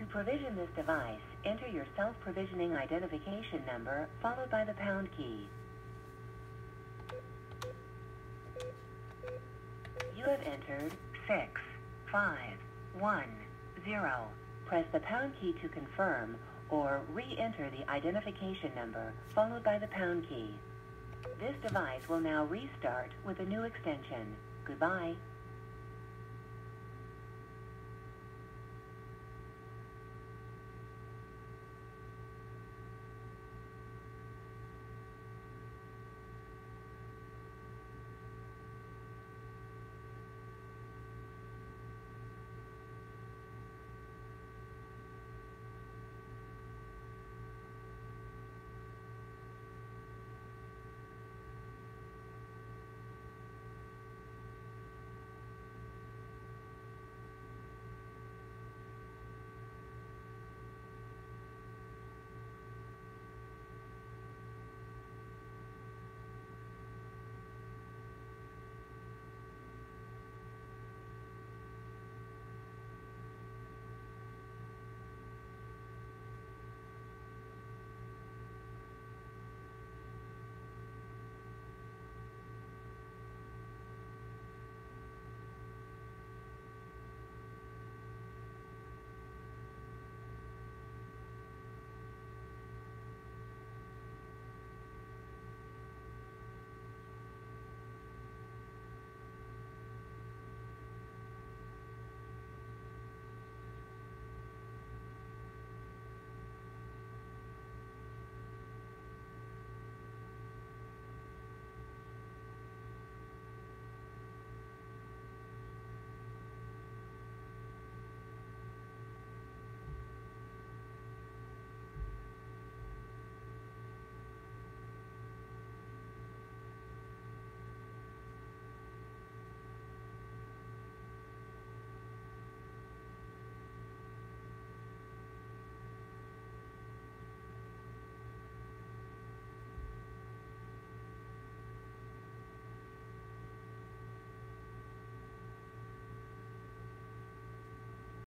provision this device, enter your self-provisioning identification number followed by the pound key. You have entered 6510. Press the pound key to confirm or re-enter the identification number followed by the pound key. This device will now restart with a new extension. Goodbye.